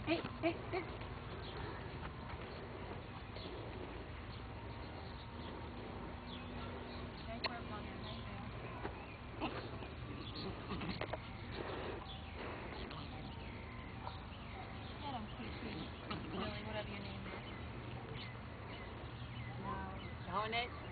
Hey, hey, hey. Nice work on your Hay Bale. Get him, cute, Billy, whatever your name is. No, own it.